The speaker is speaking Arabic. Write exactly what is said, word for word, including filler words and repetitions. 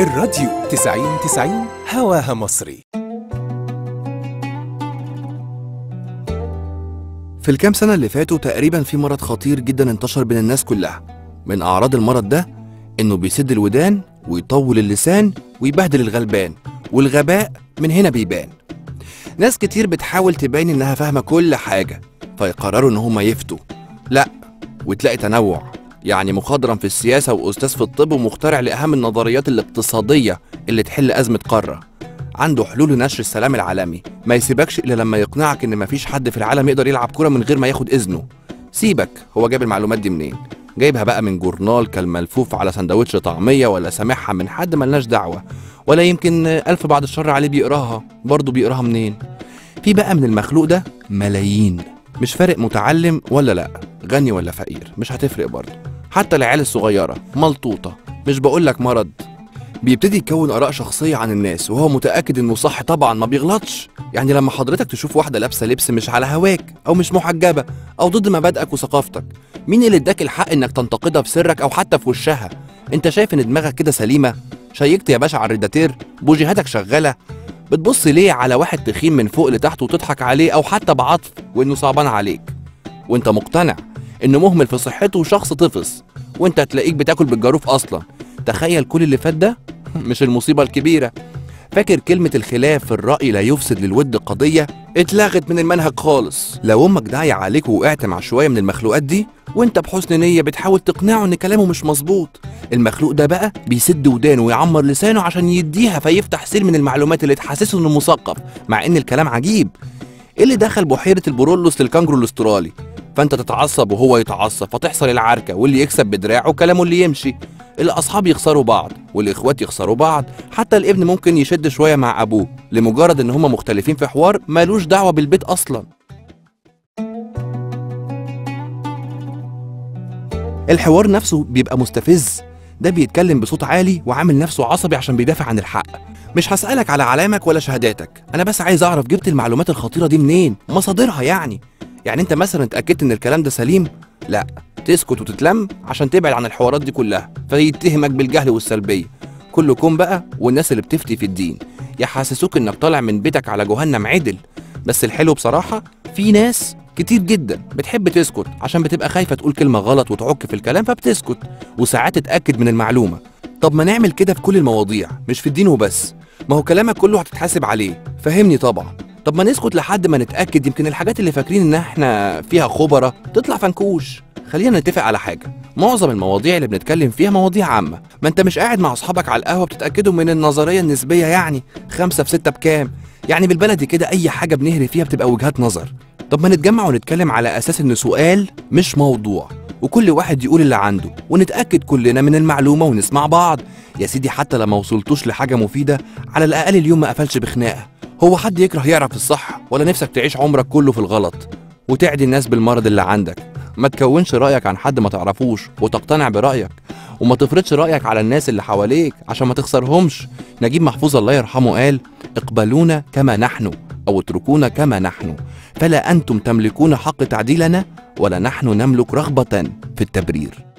الراديو تسعين تسعين هواها مصري. في الكام سنة اللي فاتوا تقريبا في مرض خطير جدا انتشر بين الناس كلها. من أعراض المرض ده إنه بيسد الودان ويطول اللسان ويبهدل الغلبان، والغباء من هنا بيبان. ناس كتير بتحاول تبين إنها فاهمة كل حاجة، فيقرروا إن هما يفتوا. لأ، وتلاقي تنوع، يعني مخضرم في السياسة وأستاذ في الطب ومخترع لأهم النظريات الاقتصادية اللي تحل أزمة قارة. عنده حلول لنشر السلام العالمي، ما يسيبكش إلا لما يقنعك إن مفيش حد في العالم يقدر يلعب كرة من غير ما ياخد إذنه. سيبك، هو جايب المعلومات دي منين؟ جايبها بقى من جورنال كالملفوف على سندوتش طعمية، ولا سامعها من حد ملناش دعوة، ولا يمكن ألف بعد الشر عليه بيقراها، برضه بيقراها منين؟ في بقى من المخلوق ده ملايين، مش فارق متعلم ولا لأ، غني ولا فقير، مش هتفرق برضه. حتى العيال الصغيرة ملطوطة، مش بقولك مرض. بيبتدي يكون آراء شخصية عن الناس وهو متأكد إنه صح، طبعا ما بيغلطش. يعني لما حضرتك تشوف واحدة لابسة لبس مش على هواك، أو مش محجبة، أو ضد مبادئك وثقافتك، مين اللي اداك الحق إنك تنتقدها في سرك أو حتى في وشها؟ أنت شايف إن دماغك كده سليمة؟ شيكت يا باشا على الريداتير؟ بوجيهاتك شغالة؟ بتبص ليه على واحد تخين من فوق لتحت وتضحك عليه، أو حتى بعطف وإنه صعبان عليك، وأنت مقتنع إنه مهمل في صحته وشخص طفس، وأنت تلاقيك بتاكل بالجاروف أصلا؟ تخيل كل اللي فات ده مش المصيبة الكبيرة. فاكر كلمة الخلاف في الرأي لا يفسد للود قضية؟ اتلغت من المنهج خالص. لو امك داعية عليك ووقعت مع شوية من المخلوقات دي وانت بحسن نية بتحاول تقنعه ان كلامه مش مظبوط، المخلوق ده بقى بيسد ودانه ويعمر لسانه عشان يديها، فيفتح سيل من المعلومات اللي تحسسه انه مثقف مع ان الكلام عجيب. ايه اللي دخل بحيرة البرولوس للكانجرو الاسترالي؟ فانت تتعصب وهو يتعصب، فتحصل العركة، واللي يكسب بدراعه وكلامه اللي يمشي. الاصحاب يخسروا بعض، والاخوات يخسروا بعض، حتى الابن ممكن يشد شويه مع ابوه لمجرد ان هما مختلفين في حوار مالوش دعوه بالبيت اصلا. الحوار نفسه بيبقى مستفز، ده بيتكلم بصوت عالي وعامل نفسه عصبي عشان بيدافع عن الحق. مش هسألك على علامك ولا شهاداتك، انا بس عايز اعرف جبت المعلومات الخطيره دي منين، مصادرها يعني. يعني انت مثلا اتاكدت ان الكلام ده سليم؟ لا، تسكت وتتلم عشان تبعد عن الحوارات دي كلها، فيتهمك بالجهل والسلبيه. كلكم بقى والناس اللي بتفتي في الدين يحسسوك انك طالع من بيتك على جهنم عدل. بس الحلو بصراحه، في ناس كتير جدا بتحب تسكت عشان بتبقى خايفه تقول كلمه غلط وتعك في الكلام، فبتسكت وساعات تتاكد من المعلومه. طب ما نعمل كده في كل المواضيع، مش في الدين وبس، ما هو كلامك كله هتتحاسب عليه، فهمني طبعا. طب ما نسكت لحد ما نتأكد، يمكن الحاجات اللي فاكرين ان احنا فيها خبرة تطلع فنكوش. خلينا نتفق على حاجة، معظم المواضيع اللي بنتكلم فيها مواضيع عامة، ما انت مش قاعد مع اصحابك على القهوة بتتأكدوا من النظرية النسبية، يعني خمسة في ستة بكام؟ يعني بالبلدي كده اي حاجة بنهري فيها بتبقى وجهات نظر. طب ما نتجمع ونتكلم على اساس ان سؤال مش موضوع، وكل واحد يقول اللي عنده، ونتأكد كلنا من المعلومة ونسمع بعض. يا سيدي حتى لما وصلتوش لحاجة مفيدة، على الأقل اليوم ما قفلش بخناقة. هو حد يكره يعرف الصح، ولا نفسك تعيش عمرك كله في الغلط وتعدي الناس بالمرض اللي عندك؟ ما تكونش رأيك عن حد ما تعرفوش وتقتنع برأيك، وما تفرضش رأيك على الناس اللي حواليك عشان ما تخسرهمش. نجيب محفوظ الله يرحمه قال: اقبلونا كما نحن أو اتركونا كما نحن، فلا أنتم تملكون حق تعديلنا ولا نحن نملك رغبة في التبرير.